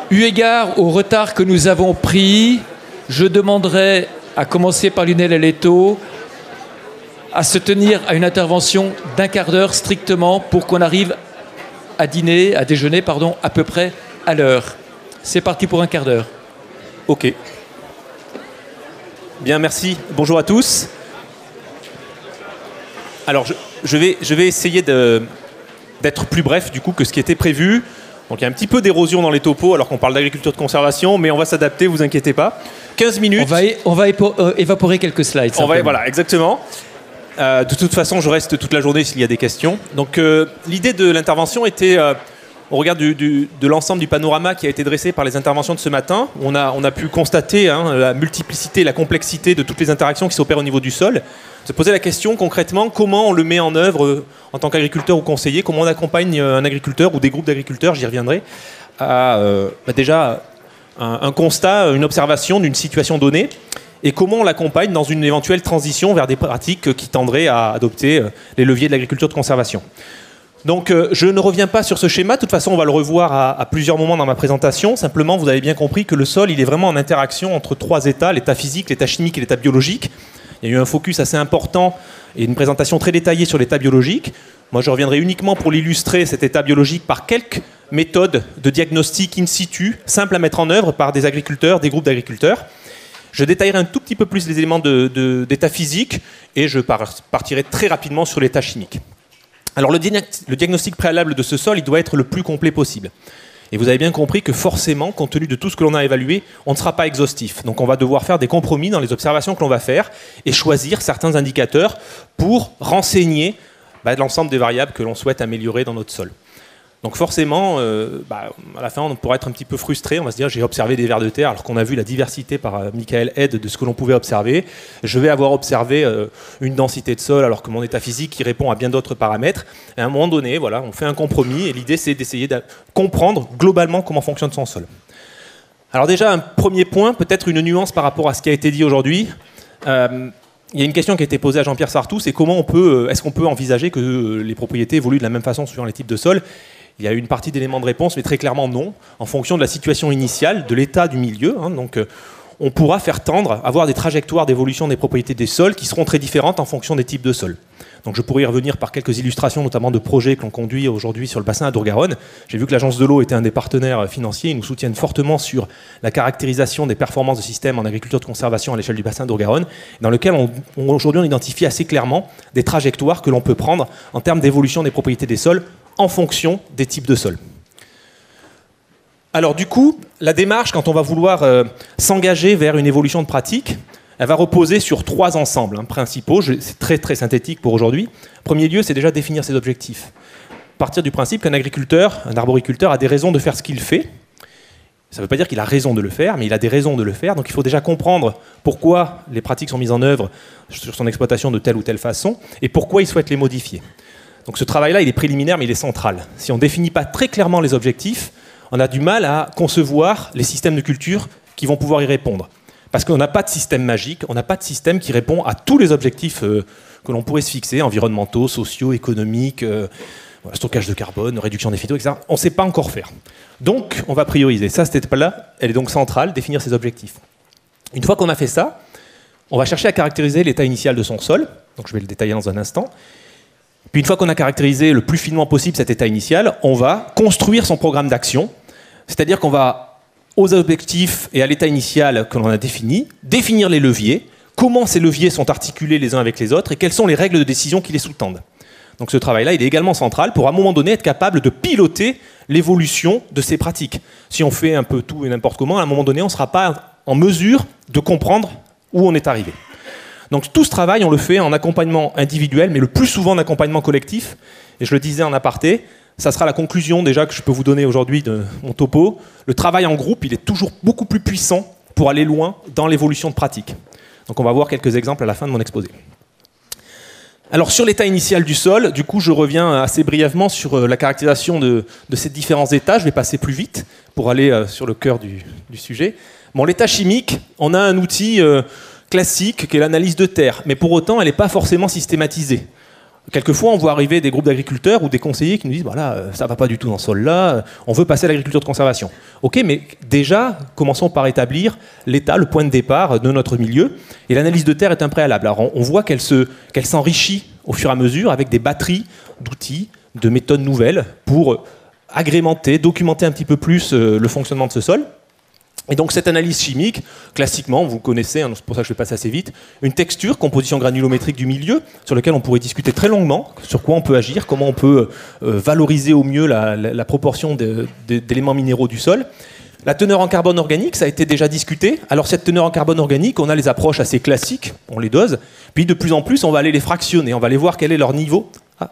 Eu égard au retard que nous avons pris, je demanderai, à commencer par Lionel Aletto, à se tenir à une intervention d'un quart d'heure strictement pour qu'on arrive à déjeuner, à peu près à l'heure. C'est parti pour un quart d'heure. Ok. Bien, merci. Bonjour à tous. Alors, je vais essayer d'être plus bref du coup que ce qui était prévu. Donc il y a un petit peu d'érosion dans les topos alors qu'on parle d'agriculture de conservation, mais on va s'adapter, vous inquiétez pas. 15 minutes. On va évaporer quelques slides. Voilà, exactement. De toute façon, je reste toute la journée s'il y a des questions. Donc l'idée de l'intervention était, au regard de l'ensemble du panorama qui a été dressé par les interventions de ce matin, on a pu constater la multiplicité, la complexité de toutes les interactions qui s'opèrent au niveau du sol. Se poser la question concrètement, comment on le met en œuvre en tant qu'agriculteur ou conseiller, comment on accompagne un agriculteur ou des groupes d'agriculteurs, j'y reviendrai, à déjà un constat, une observation d'une situation donnée, et comment on l'accompagne dans une éventuelle transition vers des pratiques qui tendraient à adopter les leviers de l'agriculture de conservation. Donc je ne reviens pas sur ce schéma, de toute façon on va le revoir à plusieurs moments dans ma présentation, simplement vous avez bien compris que le sol il est vraiment en interaction entre trois états, l'état physique, l'état chimique et l'état biologique. Il y a eu un focus assez important et une présentation très détaillée sur l'état biologique. Moi, je reviendrai uniquement pour l'illustrer, cet état biologique, par quelques méthodes de diagnostic in situ, simples à mettre en œuvre par des agriculteurs, des groupes d'agriculteurs. Je détaillerai un tout petit peu plus les éléments d'état physique et je partirai très rapidement sur l'état chimique. Alors, le diagnostic préalable de ce sol, il doit être le plus complet possible. Et vous avez bien compris que forcément, compte tenu de tout ce que l'on a évalué, on ne sera pas exhaustif. Donc on va devoir faire des compromis dans les observations que l'on va faire et choisir certains indicateurs pour renseigner l'ensemble des variables que l'on souhaite améliorer dans notre sol. Donc forcément, à la fin, on pourra être un petit peu frustré. On va se dire, j'ai observé des vers de terre alors qu'on a vu la diversité par Michael Head de ce que l'on pouvait observer. Je vais avoir observé une densité de sol alors que mon état physique y répond à bien d'autres paramètres. Et à un moment donné, voilà, on fait un compromis et l'idée, c'est d'essayer de comprendre globalement comment fonctionne son sol. Alors déjà, un premier point, peut-être une nuance par rapport à ce qui a été dit aujourd'hui. Il y a une question qui a été posée à Jean-Pierre Sartou, c'est est-ce qu'on peut envisager que les propriétés évoluent de la même façon suivant les types de sols ? Il y a une partie d'éléments de réponse, mais très clairement non, en fonction de la situation initiale, de l'état du milieu. Donc, on pourra faire tendre, avoir des trajectoires d'évolution des propriétés des sols qui seront très différentes en fonction des types de sols. Donc, je pourrais y revenir par quelques illustrations, notamment de projets que l'on conduit aujourd'hui sur le bassin Adour-Garonne. J'ai vu que l'Agence de l'eau était un des partenaires financiers. Ils nous soutiennent fortement sur la caractérisation des performances de systèmes en agriculture de conservation à l'échelle du bassin Adour-Garonne, dans lequel aujourd'hui on identifie assez clairement des trajectoires que l'on peut prendre en termes d'évolution des propriétés des sols en fonction des types de sols. Alors du coup, la démarche, quand on va vouloir s'engager vers une évolution de pratique, elle va reposer sur trois ensembles principaux. C'est très très synthétique pour aujourd'hui. Premier lieu, c'est déjà définir ses objectifs. Partir du principe qu'un agriculteur, un arboriculteur a des raisons de faire ce qu'il fait. Ça ne veut pas dire qu'il a raison de le faire, mais il a des raisons de le faire. Donc il faut déjà comprendre pourquoi les pratiques sont mises en œuvre sur son exploitation de telle ou telle façon et pourquoi il souhaite les modifier. Donc ce travail-là, il est préliminaire, mais il est central. Si on ne définit pas très clairement les objectifs, on a du mal à concevoir les systèmes de culture qui vont pouvoir y répondre. Parce qu'on n'a pas de système magique, on n'a pas de système qui répond à tous les objectifs que l'on pourrait se fixer, environnementaux, sociaux, économiques, stockage de carbone, réduction des phytos, etc. On ne sait pas encore faire. Donc, on va prioriser. Ça, cette étape-là, elle est donc centrale, définir ses objectifs. Une fois qu'on a fait ça, on va chercher à caractériser l'état initial de son sol. Donc, je vais le détailler dans un instant. Puis une fois qu'on a caractérisé le plus finement possible cet état initial, on va construire son programme d'action. C'est-à-dire qu'on va, aux objectifs et à l'état initial que l'on a défini, définir les leviers, comment ces leviers sont articulés les uns avec les autres et quelles sont les règles de décision qui les sous-tendent. Donc ce travail-là, il est également central pour à un moment donné être capable de piloter l'évolution de ces pratiques. Si on fait un peu tout et n'importe comment, à un moment donné, on ne sera pas en mesure de comprendre où on est arrivé. Donc tout ce travail, on le fait en accompagnement individuel, mais le plus souvent en accompagnement collectif. Et je le disais en aparté, ça sera la conclusion déjà que je peux vous donner aujourd'hui de mon topo. Le travail en groupe, il est toujours beaucoup plus puissant pour aller loin dans l'évolution de pratique. Donc on va voir quelques exemples à la fin de mon exposé. Alors sur l'état initial du sol, du coup je reviens assez brièvement sur la caractérisation de ces différents états. Je vais passer plus vite pour aller sur le cœur du sujet. Bon, l'état chimique, on a un outil classique qui est l'analyse de terre, mais pour autant elle n'est pas forcément systématisée. Quelquefois, on voit arriver des groupes d'agriculteurs ou des conseillers qui nous disent voilà, ça ne va pas du tout dans ce sol-là, on veut passer à l'agriculture de conservation. Ok, mais déjà, commençons par établir l'état, le point de départ de notre milieu. Et l'analyse de terre est un préalable. Alors, on voit qu'elle s'enrichit au fur et à mesure avec des batteries d'outils, de méthodes nouvelles pour agrémenter, documenter un petit peu plus le fonctionnement de ce sol. Et donc cette analyse chimique, classiquement, vous connaissez, hein, c'est pour ça que je vais passer assez vite, une texture, composition granulométrique du milieu, sur lequel on pourrait discuter très longuement, sur quoi on peut agir, comment on peut valoriser au mieux la proportion d'éléments minéraux du sol. La teneur en carbone organique, ça a été déjà discuté. Alors cette teneur en carbone organique, on a les approches assez classiques, on les dose, puis de plus en plus, on va aller les fractionner, on va aller voir quel est leur niveau.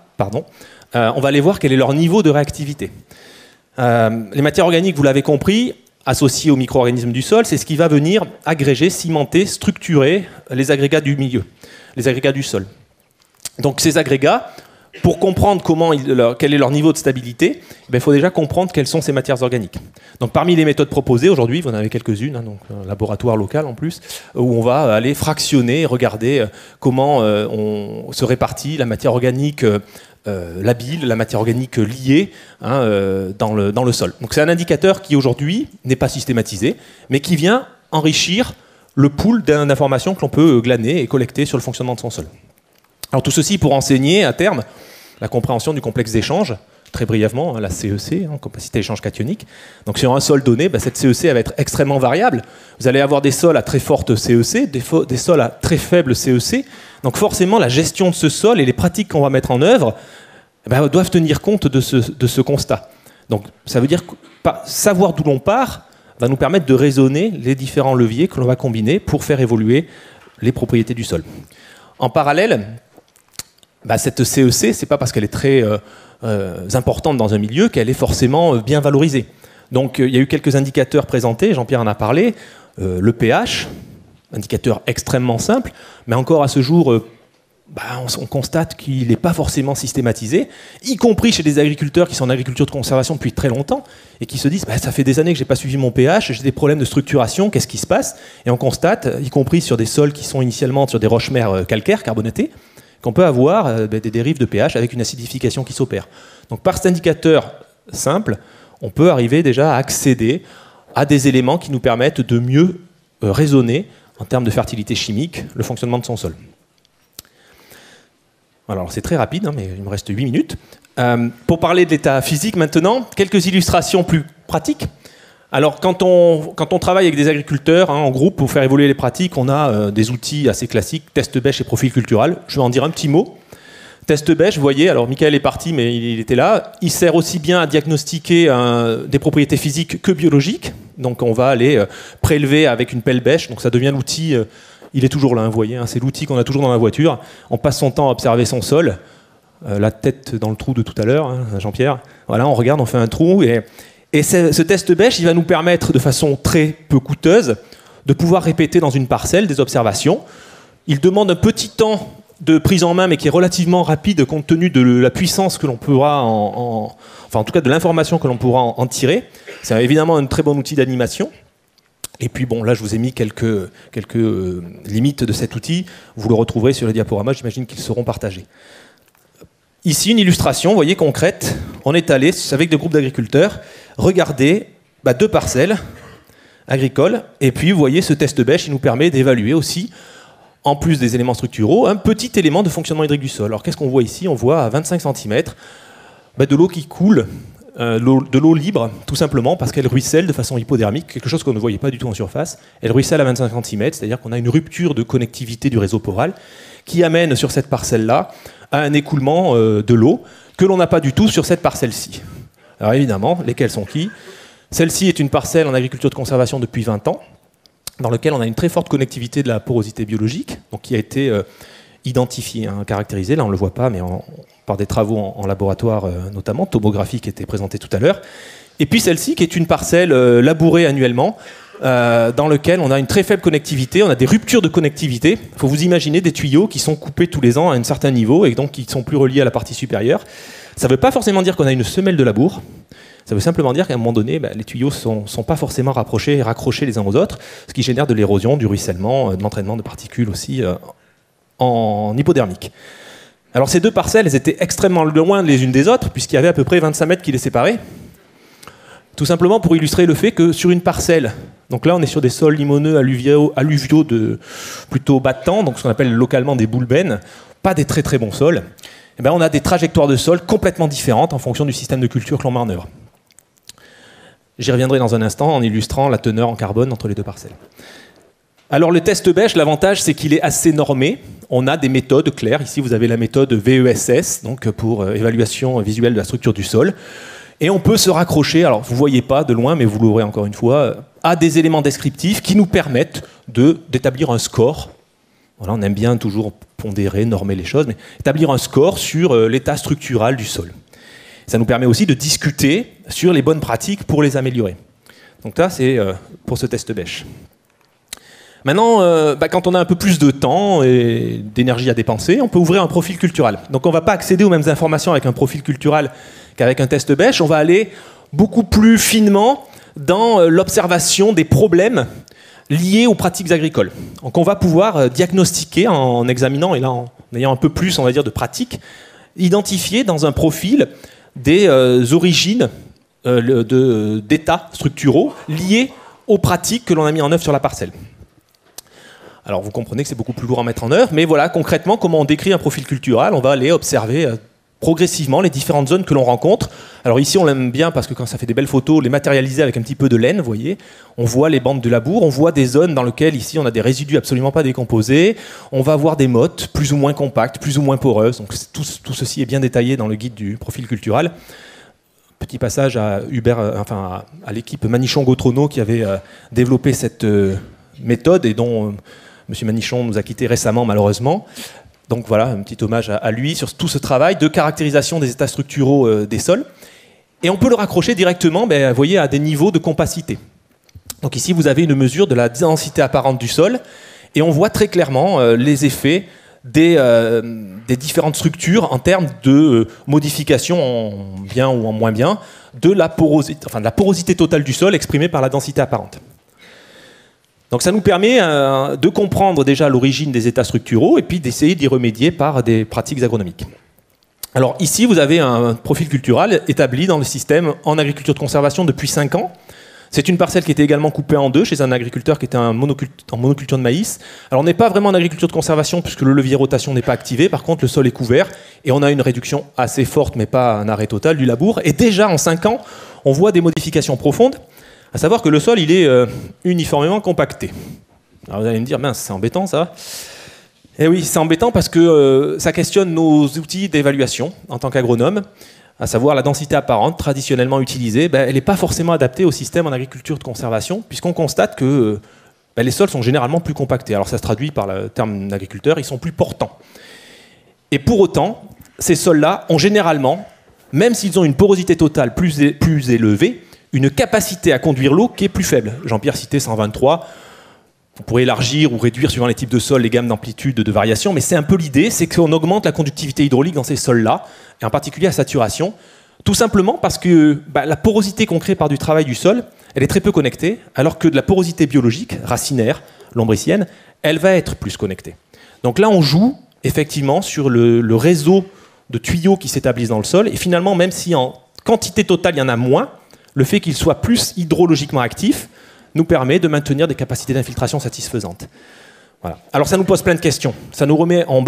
On va aller voir quel est leur niveau de réactivité. Les matières organiques, vous l'avez compris, associées aux micro-organismes du sol, c'est ce qui va venir agréger, cimenter, structurer les agrégats du milieu, les agrégats du sol. Donc ces agrégats, pour comprendre quel est leur niveau de stabilité, il faut déjà comprendre quelles sont ces matières organiques. Donc parmi les méthodes proposées aujourd'hui, vous en avez quelques-unes, donc un laboratoire local en plus, où on va aller fractionner, regarder comment on se répartit la matière organique labile, la matière organique liée dans le sol. Donc c'est un indicateur qui aujourd'hui n'est pas systématisé, mais qui vient enrichir le pool d'informations que l'on peut glaner et collecter sur le fonctionnement de son sol. Alors tout ceci pour enseigner à terme la compréhension du complexe d'échange, très brièvement, la CEC, capacité d'échange cationique. Donc sur un sol donné, cette CEC va être extrêmement variable. Vous allez avoir des sols à très forte CEC, des sols à très faible CEC. Donc forcément, la gestion de ce sol et les pratiques qu'on va mettre en œuvre doivent tenir compte de ce constat. Donc ça veut dire que savoir d'où l'on part va nous permettre de raisonner les différents leviers que l'on va combiner pour faire évoluer les propriétés du sol. En parallèle, cette CEC, c'est pas parce qu'elle est très importante dans un milieu qu'elle est forcément bien valorisée. Donc il y a eu quelques indicateurs présentés, Jean-Pierre en a parlé, le pH, indicateur extrêmement simple, mais encore à ce jour, on constate qu'il n'est pas forcément systématisé, y compris chez des agriculteurs qui sont en agriculture de conservation depuis très longtemps et qui se disent ça fait des années que je n'ai pas suivi mon pH, j'ai des problèmes de structuration, qu'est-ce qui se passe? Et on constate, y compris sur des sols qui sont initialement sur des roches-mères calcaires, carbonatées, qu'on peut avoir des dérives de pH avec une acidification qui s'opère. Donc par cet indicateur simple, on peut arriver déjà à accéder à des éléments qui nous permettent de mieux raisonner en termes de fertilité chimique le fonctionnement de son sol. Alors c'est très rapide, mais il me reste 8 minutes. Pour parler de l'état physique maintenant, quelques illustrations plus pratiques. Alors quand on travaille avec des agriculteurs en groupe pour faire évoluer les pratiques, on a des outils assez classiques, test bêche et profil cultural. Je vais en dire un petit mot. Test bêche, vous voyez, alors Michael est parti mais il était là. Il sert aussi bien à diagnostiquer des propriétés physiques que biologiques. Donc on va aller prélever avec une pelle bêche, donc ça devient l'outil... il est toujours là, vous voyez, c'est l'outil qu'on a toujours dans la voiture. On passe son temps à observer son sol, la tête dans le trou de tout à l'heure, Jean-Pierre. Voilà, on regarde, on fait un trou. Et ce test bêche, il va nous permettre, de façon très peu coûteuse, de pouvoir répéter dans une parcelle des observations. Il demande un petit temps de prise en main, mais qui est relativement rapide compte tenu de la puissance que l'on pourra enfin en tout cas de l'information que l'on pourra en tirer. C'est évidemment un très bon outil d'animation. Et puis bon, là je vous ai mis quelques limites de cet outil. Vous le retrouverez sur les diaporamas, j'imagine qu'ils seront partagés. Ici une illustration, vous voyez, concrète. On est allé avec des groupes d'agriculteurs regarder 2 parcelles agricoles. Et puis vous voyez, ce test bêche, il nous permet d'évaluer aussi, en plus des éléments structuraux, un petit élément de fonctionnement hydrique du sol. Alors qu'est-ce qu'on voit ici? On voit à 25 cm de l'eau qui coule, de l'eau libre, tout simplement parce qu'elle ruisselle de façon hypodermique, quelque chose qu'on ne voyait pas du tout en surface. Elle ruisselle à 25 cm, c'est-à-dire qu'on a une rupture de connectivité du réseau poral qui amène sur cette parcelle-là à un écoulement de l'eau que l'on n'a pas du tout sur cette parcelle-ci. Alors évidemment, lesquelles sont qui? Celle-ci est une parcelle en agriculture de conservation depuis 20 ans, dans laquelle on a une très forte connectivité de la porosité biologique, donc qui a été identifiée, caractérisée, là on ne le voit pas, mais par des travaux en laboratoire notamment, tomographie qui était présentée tout à l'heure. Et puis celle-ci qui est une parcelle labourée annuellement, dans laquelle on a une très faible connectivité, on a des ruptures de connectivité. Il faut vous imaginer des tuyaux qui sont coupés tous les ans à un certain niveau et donc qui ne sont plus reliés à la partie supérieure. Ça ne veut pas forcément dire qu'on a une semelle de labour. Ça veut simplement dire qu'à un moment donné, les tuyaux ne sont pas forcément rapprochés et raccrochés les uns aux autres, ce qui génère de l'érosion, du ruissellement, de l'entraînement de particules aussi en hypodermique. Alors ces deux parcelles, elles étaient extrêmement loin les unes des autres, puisqu'il y avait à peu près 25 mètres qui les séparaient. Tout simplement pour illustrer le fait que sur une parcelle, donc là on est sur des sols limoneux alluviaux de plutôt bas de temps, donc ce qu'on appelle localement des boulbènes, pas des très très bons sols, et bien on a des trajectoires de sol complètement différentes en fonction du système de culture que l'on met en œuvre. J'y reviendrai dans un instant en illustrant la teneur en carbone entre les deux parcelles. Alors le test bêche, l'avantage c'est qu'il est assez normé. On a des méthodes claires. Ici vous avez la méthode VESS, donc pour évaluation visuelle de la structure du sol. Et on peut se raccrocher, alors vous ne voyez pas de loin, mais vous l'aurez encore une fois, à des éléments descriptifs qui nous permettent d'établir un score. Voilà, on aime bien toujours pondérer, normer les choses, mais établir un score sur l'état structural du sol. Ça nous permet aussi de discuter sur les bonnes pratiques pour les améliorer. Donc ça, c'est pour ce test bêche. Maintenant, quand on a un peu plus de temps et d'énergie à dépenser, on peut ouvrir un profil cultural. Donc on ne va pas accéder aux mêmes informations avec un profil cultural qu'avec un test bêche. On va aller beaucoup plus finement dans l'observation des problèmes liés aux pratiques agricoles. Donc on va pouvoir diagnostiquer en examinant, et là en ayant un peu plus, on va dire, de pratique, identifier dans un profil des origines d'états structuraux liés aux pratiques que l'on a mis en œuvre sur la parcelle. Alors vous comprenez que c'est beaucoup plus lourd à mettre en œuvre, mais voilà concrètement comment on décrit un profil cultural. On va aller observer progressivement les différentes zones que l'on rencontre. Alors ici on l'aime bien parce que quand ça fait des belles photos, les matérialiser avec un petit peu de laine, vous voyez. On voit les bandes de labour, on voit des zones dans lesquelles ici on a des résidus absolument pas décomposés. On va voir des mottes plus ou moins compactes, plus ou moins poreuses. Donc tout ceci est bien détaillé dans le guide du profil cultural. Petit passage à à l'équipe Manichon-Gautrono qui avait développé cette méthode et dont M. Manichon nous a quittés récemment malheureusement. Donc voilà, un petit hommage à lui sur tout ce travail de caractérisation des états structuraux des sols. Et on peut le raccrocher directement, vous voyez, à des niveaux de compacité. Donc ici, vous avez une mesure de la densité apparente du sol, et on voit très clairement les effets des différentes structures en termes de modification en bien ou en moins bien de la porosité totale du sol exprimée par la densité apparente. Donc ça nous permet de comprendre déjà l'origine des états structuraux et puis d'essayer d'y remédier par des pratiques agronomiques. Alors ici, vous avez un profil cultural établi dans le système en agriculture de conservation depuis 5 ans. C'est une parcelle qui était également coupée en deux chez un agriculteur qui était en monoculture de maïs. Alors on n'est pas vraiment en agriculture de conservation puisque le levier rotation n'est pas activé. Par contre, le sol est couvert et on a une réduction assez forte, mais pas un arrêt total du labour. Et déjà en 5 ans, on voit des modifications profondes. À savoir que le sol, il est uniformément compacté. Alors vous allez me dire, mince, c'est embêtant ça. Eh oui, c'est embêtant parce que ça questionne nos outils d'évaluation en tant qu'agronome, à savoir la densité apparente traditionnellement utilisée, elle n'est pas forcément adaptée au système en agriculture de conservation, puisqu'on constate que les sols sont généralement plus compactés. Alors ça se traduit par le terme d'agriculteur, ils sont plus portants. Et pour autant, ces sols-là ont généralement, même s'ils ont une porosité totale plus élevée, une capacité à conduire l'eau qui est plus faible. Jean-Pierre citait 123. On pourrait élargir ou réduire, suivant les types de sols, les gammes d'amplitude de variation, mais c'est un peu l'idée, c'est qu'on augmente la conductivité hydraulique dans ces sols-là, et en particulier à saturation, tout simplement parce que la porosité qu'on crée par du travail du sol, elle est très peu connectée, alors que de la porosité biologique, racinaire, lombricienne, elle va être plus connectée. Donc là, on joue effectivement sur le réseau de tuyaux qui s'établissent dans le sol, et finalement, même si en quantité totale, il y en a moins, le fait qu'il soit plus hydrologiquement actif nous permet de maintenir des capacités d'infiltration satisfaisantes. Voilà. Alors ça nous pose plein de questions. Ça nous remet on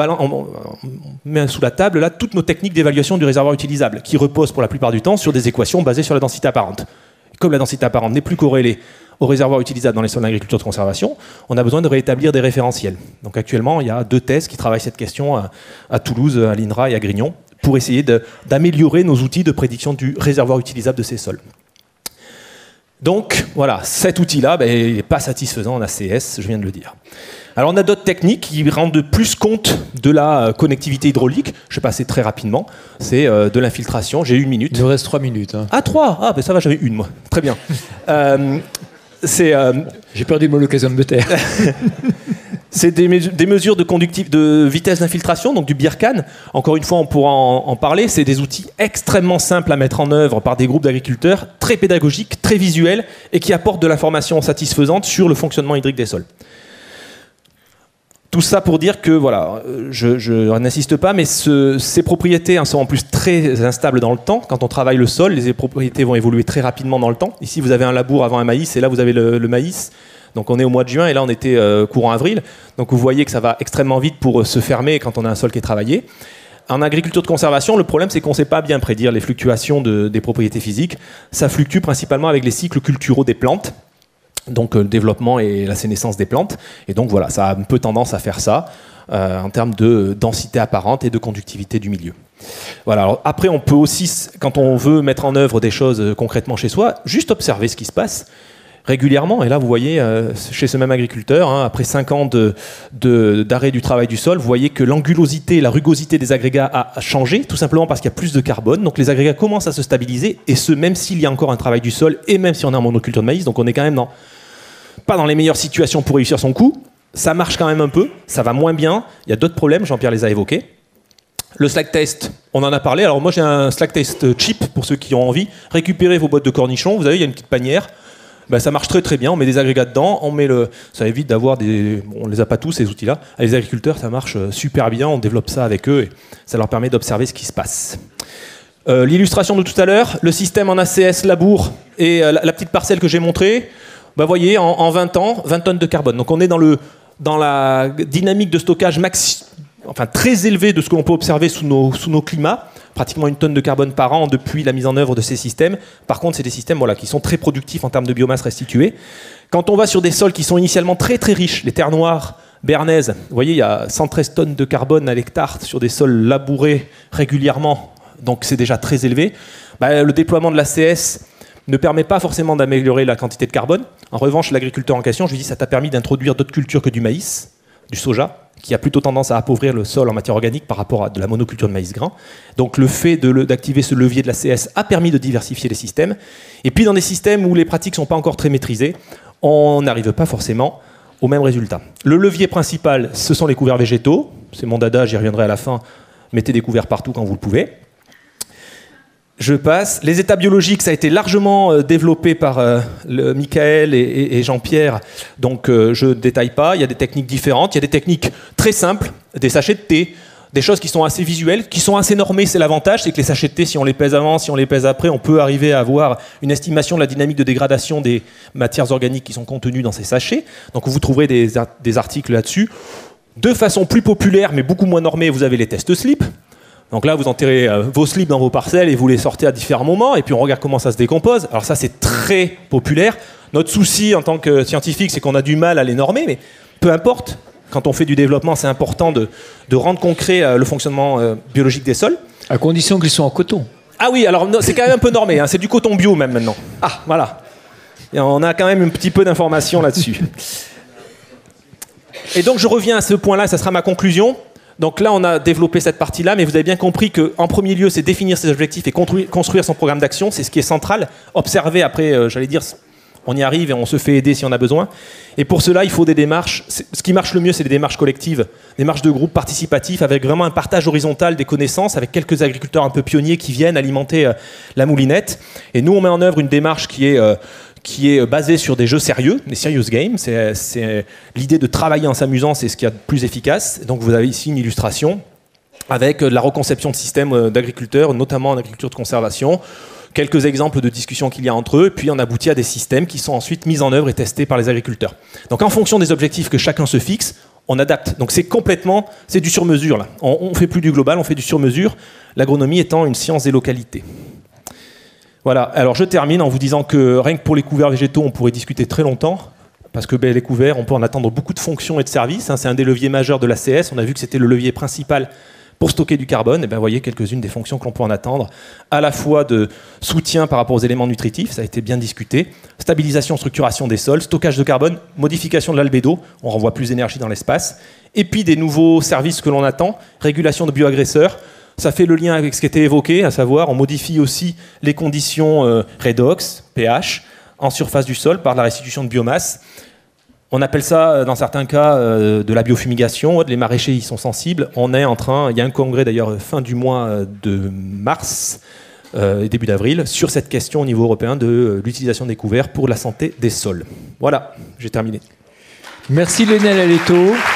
met sous la table là, toutes nos techniques d'évaluation du réservoir utilisable, qui reposent pour la plupart du temps sur des équations basées sur la densité apparente. Et comme la densité apparente n'est plus corrélée au réservoir utilisable dans les sols d'agriculture de conservation, on a besoin de réétablir des référentiels. Donc actuellement, il y a 2 thèses qui travaillent cette question à Toulouse, à l'INRA et à Grignon, pour essayer d'améliorer nos outils de prédiction du réservoir utilisable de ces sols. Donc voilà, cet outil-là, il n'est pas satisfaisant en ACS, je viens de le dire. Alors on a d'autres techniques qui rendent plus compte de la connectivité hydraulique. Je vais passer très rapidement. C'est de l'infiltration. J'ai 1 minute. Il nous reste 3 minutes. Hein. Ah 3 Ah ben ça va, j'avais 1 moi. Très bien. J'ai perdu l'occasion de me taire. C'est des mesures de vitesse d'infiltration, donc du BIRCAN. Encore une fois, on pourra en parler. C'est des outils extrêmement simples à mettre en œuvre par des groupes d'agriculteurs, très pédagogiques, très visuels, et qui apportent de l'information satisfaisante sur le fonctionnement hydrique des sols. Tout ça pour dire que, voilà, je n'insiste pas, mais ces propriétés sont en plus très instables dans le temps. Quand on travaille le sol, les propriétés vont évoluer très rapidement dans le temps. Ici, vous avez un labour avant un maïs, et là, vous avez le maïs. Donc on est au mois de juin, et là, on était courant avril. Donc vous voyez que ça va extrêmement vite pour se fermer quand on a un sol qui est travaillé. En agriculture de conservation, le problème, c'est qu'on ne sait pas bien prédire les fluctuations des propriétés physiques. Ça fluctue principalement avec les cycles culturaux des plantes. Donc le développement et la sénescence des plantes. Et donc voilà, ça a un peu tendance à faire ça en termes de densité apparente et de conductivité du milieu. Voilà. Alors, après, on peut aussi, quand on veut mettre en œuvre des choses concrètement chez soi, juste observer ce qui se passe régulièrement. Et là, vous voyez, chez ce même agriculteur, après 5 ans d'arrêt du travail du sol, vous voyez que l'angulosité, la rugosité des agrégats a changé, tout simplement parce qu'il y a plus de carbone. Donc les agrégats commencent à se stabiliser, et ce, même s'il y a encore un travail du sol, et même si on est en monoculture de maïs. Donc on est quand même pas dans les meilleures situations pour réussir son coup. Ça marche quand même un peu, ça va moins bien. Il y a d'autres problèmes, Jean-Pierre les a évoqués. Le slack test, on en a parlé. Alors moi j'ai un slack test cheap pour ceux qui ont envie. Récupérez vos boîtes de cornichons, vous savez, il y a une petite panière. Ben, ça marche très très bien, on met des agrégats dedans, ça évite d'avoir on les a pas tous ces outils-là. Les agriculteurs, ça marche super bien, on développe ça avec eux et ça leur permet d'observer ce qui se passe. L'illustration de tout à l'heure, le système en ACS labour et la petite parcelle que j'ai montrée, ben, vous voyez, en 20 ans, 20 tonnes de carbone. Donc on est dans la dynamique de stockage très élevée de ce que l'on peut observer sous nos climats. Pratiquement 1 tonne de carbone par an depuis la mise en œuvre de ces systèmes. Par contre, c'est des systèmes qui sont très productifs en termes de biomasse restituée. Quand on va sur des sols qui sont initialement très très riches, les terres noires bernaises, vous voyez, il y a 113 tonnes de carbone à l'hectare sur des sols labourés régulièrement, donc c'est déjà très élevé. Le déploiement de l'ACS ne permet pas forcément d'améliorer la quantité de carbone. En revanche, l'agriculteur en question, je lui dis, ça t'a permis d'introduire d'autres cultures que du maïs, du soja, qui a plutôt tendance à appauvrir le sol en matière organique par rapport à de la monoculture de maïs grain. Donc le fait d'activer ce levier de la CS a permis de diversifier les systèmes. Et puis dans des systèmes où les pratiques ne sont pas encore très maîtrisées, on n'arrive pas forcément au même résultat. Le levier principal, ce sont les couverts végétaux. C'est mon dada, j'y reviendrai à la fin. Mettez des couverts partout quand vous le pouvez. Je passe. Les états biologiques, ça a été largement développé par Michael et Jean-Pierre, donc je ne détaille pas. Il y a des techniques différentes, il y a des techniques très simples, des sachets de thé, des choses qui sont assez visuelles, qui sont assez normées. C'est l'avantage, c'est que les sachets de thé, si on les pèse avant, si on les pèse après, on peut arriver à avoir une estimation de la dynamique de dégradation des matières organiques qui sont contenues dans ces sachets. Donc vous trouverez des articles là-dessus. De façon plus populaire, mais beaucoup moins normée, vous avez les tests slip. Donc là, vous enterrez vos slips dans vos parcelles et vous les sortez à différents moments, et puis on regarde comment ça se décompose. Alors ça, c'est très populaire. Notre souci en tant que scientifique, c'est qu'on a du mal à les normer, mais peu importe. Quand on fait du développement, c'est important de rendre concret le fonctionnement biologique des sols. À condition qu'ils soient en coton. Ah oui, alors c'est quand même un peu normé, c'est du coton bio même maintenant. Ah, voilà. Et on a quand même un petit peu d'informations là-dessus. Et donc je reviens à ce point-là, ça sera ma conclusion. Donc là, on a développé cette partie-là, mais vous avez bien compris qu'en premier lieu, c'est définir ses objectifs et construire son programme d'action. C'est ce qui est central. Observer après, j'allais dire, on y arrive et on se fait aider si on a besoin. Et pour cela, il faut des démarches. Ce qui marche le mieux, c'est des démarches collectives, des démarches de groupe participatifs, avec vraiment un partage horizontal des connaissances, avec quelques agriculteurs un peu pionniers qui viennent alimenter la moulinette. Et nous, on met en œuvre une démarche qui est basée sur des jeux sérieux, des serious games. C'est l'idée de travailler en s'amusant, c'est ce qu'il y a de plus efficace. Donc vous avez ici une illustration avec de la reconception de systèmes d'agriculteurs, notamment en agriculture de conservation, quelques exemples de discussions qu'il y a entre eux, et puis on aboutit à des systèmes qui sont ensuite mis en œuvre et testés par les agriculteurs. Donc en fonction des objectifs que chacun se fixe, on adapte. Donc c'est du sur-mesure là. On fait plus du global, on fait du sur-mesure, l'agronomie étant une science des localités. Voilà, alors je termine en vous disant que rien que pour les couverts végétaux, on pourrait discuter très longtemps, parce que les couverts, on peut en attendre beaucoup de fonctions et de services. C'est un des leviers majeurs de l'ACS. On a vu que c'était le levier principal pour stocker du carbone. Et bien, vous voyez quelques-unes des fonctions que l'on peut en attendre, à la fois de soutien par rapport aux éléments nutritifs, ça a été bien discuté, stabilisation, structuration des sols, stockage de carbone, modification de l'albédo, on renvoie plus d'énergie dans l'espace, et puis des nouveaux services que l'on attend, régulation de bioagresseurs. Ça fait le lien avec ce qui était évoqué, à savoir on modifie aussi les conditions redox, pH, en surface du sol par la restitution de biomasse. On appelle ça, dans certains cas, de la biofumigation. Les maraîchers y sont sensibles. Il y a un congrès d'ailleurs fin du mois de mars et début d'avril sur cette question au niveau européen de l'utilisation des couverts pour la santé des sols. Voilà, j'ai terminé. Merci Lionel Aletto.